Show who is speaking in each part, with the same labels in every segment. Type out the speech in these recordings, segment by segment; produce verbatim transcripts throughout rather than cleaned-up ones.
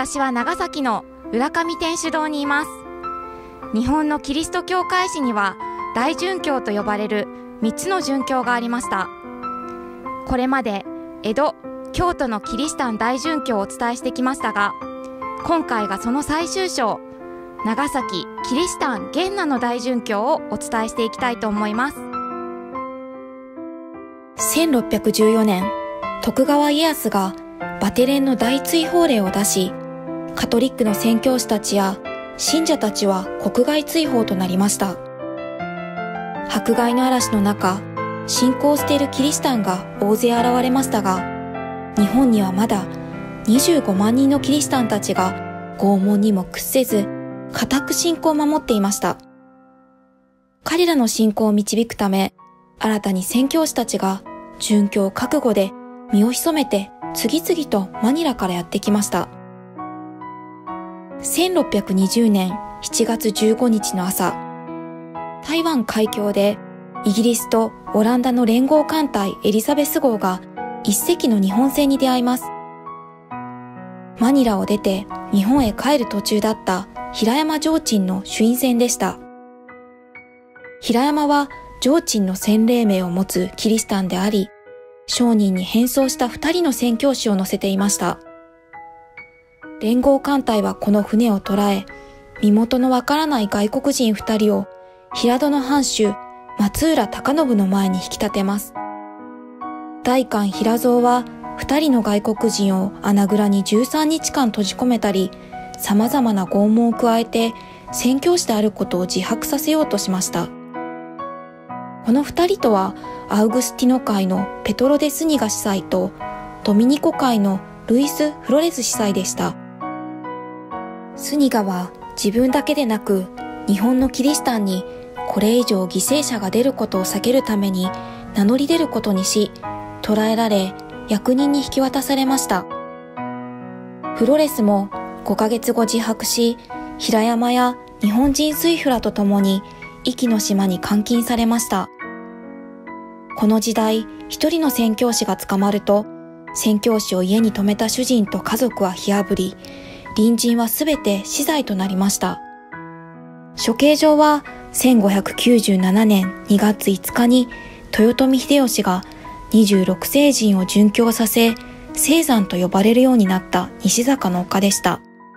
Speaker 1: 私は長崎の浦上天主堂にいます。日本のキリスト教会史には大殉教と呼ばれるみっつの殉教がありました。これまで江戸、京都のキリシタン大殉教をお伝えしてきましたが、今回がその最終章、長崎キリシタン元和の大殉教をお伝えしていきたいと思います。
Speaker 2: せんろっぴゃくじゅうよねん、徳川家康がバテレンの大追放令を出し、カトリックの宣教師たちや信者たちは国外追放となりました。迫害の嵐の中、信仰を捨ているキリシタンが大勢現れましたが、日本にはまだにじゅうごまんにんのキリシタンたちが拷問にも屈せず、固く信仰を守っていました。彼らの信仰を導くため、新たに宣教師たちが殉教覚悟で身を潜めて次々とマニラからやってきました。せんろっぴゃくにじゅうねんしちがつじゅうごにちの朝、台湾海峡でイギリスとオランダの連合艦隊エリザベス号が一隻の日本船に出会います。マニラを出て日本へ帰る途中だった平山上鎮の朱印船でした。平山は上鎮の洗礼名を持つキリシタンであり、商人に変装した二人の宣教師を乗せていました。連合艦隊はこの船を捕らえ、身元のわからない外国人二人を平戸の藩主松浦高信の前に引き立てます。代官平蔵は二人の外国人を穴蔵にじゅうさんにちかん閉じ込めたり、様々な拷問を加えて宣教師であることを自白させようとしました。この二人とはアウグスティノ会のペトロ・デ・スニガ司祭とドミニコ会のルイス・フロレス司祭でした。スニガは自分だけでなく日本のキリシタンにこれ以上犠牲者が出ることを避けるために名乗り出ることにし、捕らえられ役人に引き渡されました。フロレスもごかげつご自白し、平山や日本人水夫らと共に壱岐の島に監禁されました。この時代、一人の宣教師が捕まると、宣教師を家に泊めた主人と家族は火あぶり、隣人はすべて死罪となりました。処刑場はせんごひゃくきゅうじゅうななねんにがついつかに豊臣秀吉がにじゅうろくせいじんを殉教させ、聖山と呼ばれるようになった西坂の丘でした。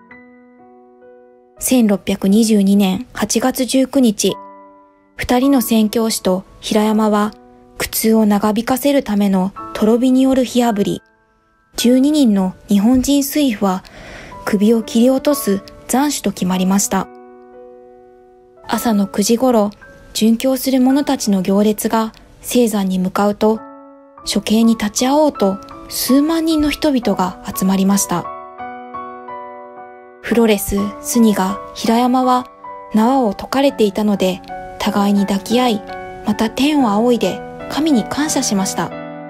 Speaker 2: せんろっぴゃくにじゅうにねんはちがつじゅうくにち、二人の宣教師と平山は苦痛を長引かせるためのとろ火による火あぶり、じゅうににんの日本人水夫は首を切り落とす斬首と決まりました。朝のくじごろ、殉教する者たちの行列が聖山に向かうと、処刑に立ち会おうと数万人の人々が集まりました。フロレス、スニガ、平山は縄を解かれていたので、互いに抱き合い、また天を仰いで神に感謝しました。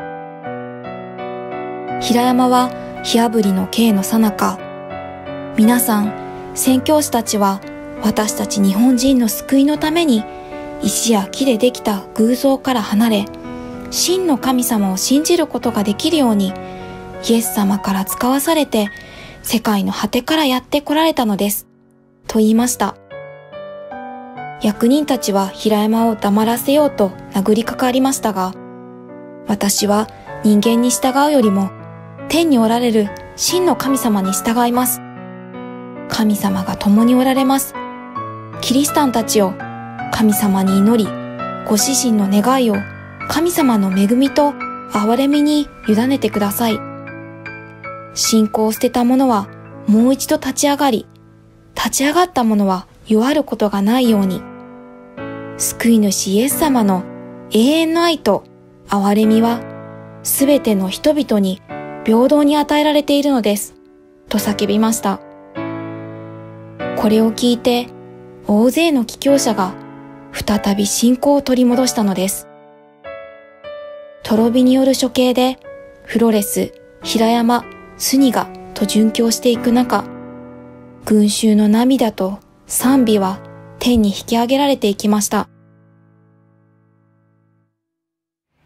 Speaker 2: 平山は火あぶりの刑の最中、皆さん、宣教師たちは私たち日本人の救いのために石や木でできた偶像から離れ、真の神様を信じることができるように、イエス様から使わされて世界の果てからやって来られたのです、と言いました。役人たちは平山を黙らせようと殴りかかりましたが、私は人間に従うよりも天におられる真の神様に従います。神様が共におられます。キリシタンたちを神様に祈り、ご自身の願いを神様の恵みと憐れみに委ねてください。信仰を捨てた者はもう一度立ち上がり、立ち上がった者は弱ることがないように、救い主イエス様の永遠の愛と憐れみはすべての人々に平等に与えられているのです、と叫びました。これを聞いて大勢の帰教者が再び信仰を取り戻したのです。とろ火による処刑でフロレス、平山、スニガと殉教していく中、群衆の涙と賛美は天に引き上げられていきました。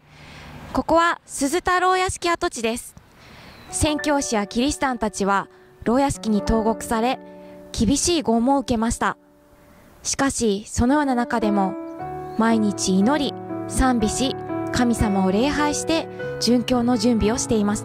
Speaker 1: ここは鈴太郎屋敷跡地です。宣教師やキリシタンたちは牢屋敷に投獄され、厳しい拷問を受けました。しかし、そのような中でも、毎日祈り、賛美し、神様を礼拝して、殉教の準備をしていました。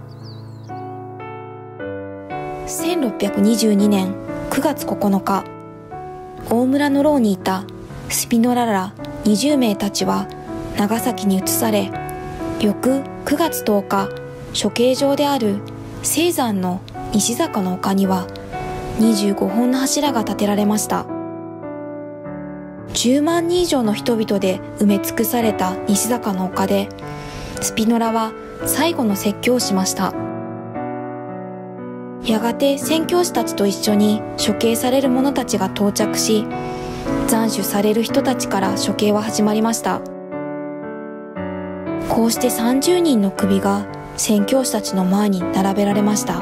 Speaker 2: せんろっぴゃくにじゅうにねんくがつここのか、大村の牢にいたスピノラらにじゅうめいたちは長崎に移され、翌くがつとおか、処刑場である青山の西坂の丘にはにじゅうごほんの柱が建てられました。じゅうまんにん以上の人々で埋め尽くされた西坂の丘で、スピノラは最後の説教をしました。やがて宣教師たちと一緒に処刑される者たちが到着し、斬首される人たちから処刑は始まりました。こうしてさんじゅうにんの首が宣教師たちの前に並べられました。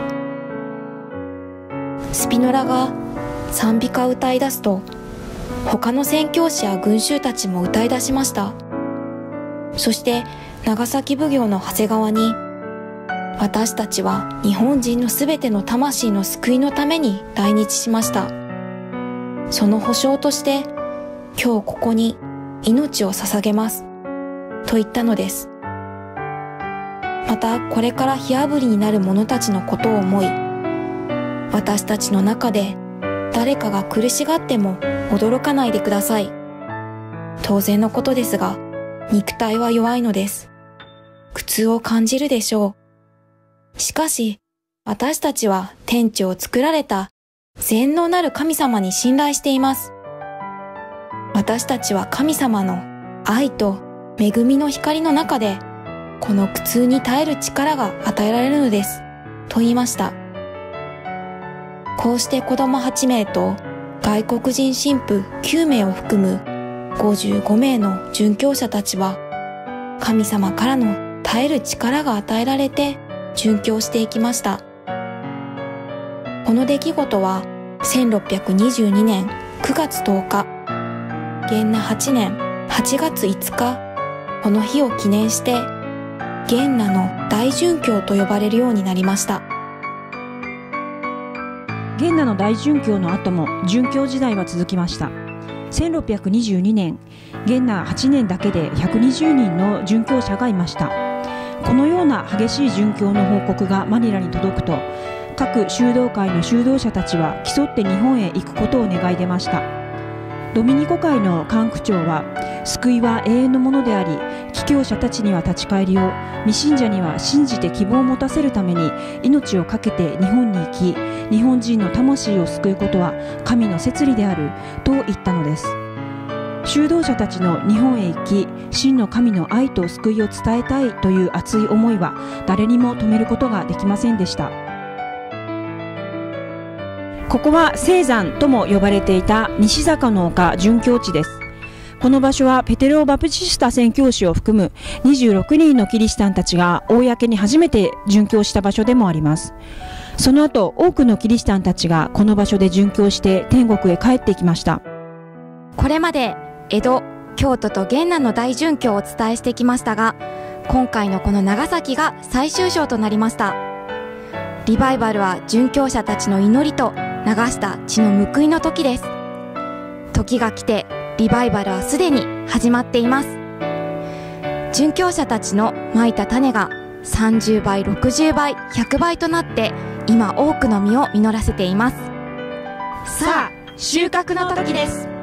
Speaker 2: スピノラが賛美歌を歌い出すと、他の宣教師や群衆たちも歌い出しました。そして長崎奉行の長谷川に、私たちは日本人のすべての魂の救いのために来日しました。その保証として今日ここに命を捧げますと言ったのです。またこれから火あぶりになる者たちのことを思い、私たちの中で誰かが苦しがっても驚かないでください。当然のことですが、肉体は弱いのです。苦痛を感じるでしょう。しかし、私たちは天地を作られた全能なる神様に信頼しています。私たちは神様の愛と恵みの光の中で、この苦痛に耐える力が与えられるのです、と言いました。こうして子供はちめいと外国人神父きゅうめいを含むごじゅうごめいの殉教者たちは、神様からの耐える力が与えられて殉教していきました。この出来事はせんろっぴゃくにじゅうにねんくがつとおか、元和はちねんはちがついつか、この日を記念して元和の大殉教と呼ばれるようになりました。
Speaker 3: 元和の大殉教の後も殉教時代は続きました。せんろっぴゃくにじゅうにねん、元和はちねんだけでひゃくにじゅうにんの殉教者がいました。このような激しい殉教の報告がマニラに届くと、各修道会の修道者たちは競って日本へ行くことを願い出ました。ドミニコ会の管区長は、救いは永遠のものであり、帰教者たちには立ち返りを、未信者には信じて希望を持たせるために命を懸けて日本に行き、日本人の魂を救うことは神の摂理であると言ったのです。修道者たちの日本へ行き、真の神の愛と救いを伝えたいという熱い思いは誰にも止めることができませんでした。ここは青山とも呼ばれていた西坂の丘殉教地です。この場所はペテロ・バプティスタ宣教師を含むにじゅうろくにんのキリシタンたちが公に初めて殉教した場所でもあります。その後、多くのキリシタンたちがこの場所で殉教して天国へ帰ってきました。
Speaker 1: これまで江戸、京都と元和の大殉教をお伝えしてきましたが、今回のこの長崎が最終章となりました。リバイバルは殉教者たちの祈りと流した血の報いの時です。時が来てリバイバルはすでに始まっています。殉教者たちのまいた種がさんじゅうばい、ろくじゅうばい、ひゃくばいとなって今多くの実を実らせています。さあ、収穫の時です。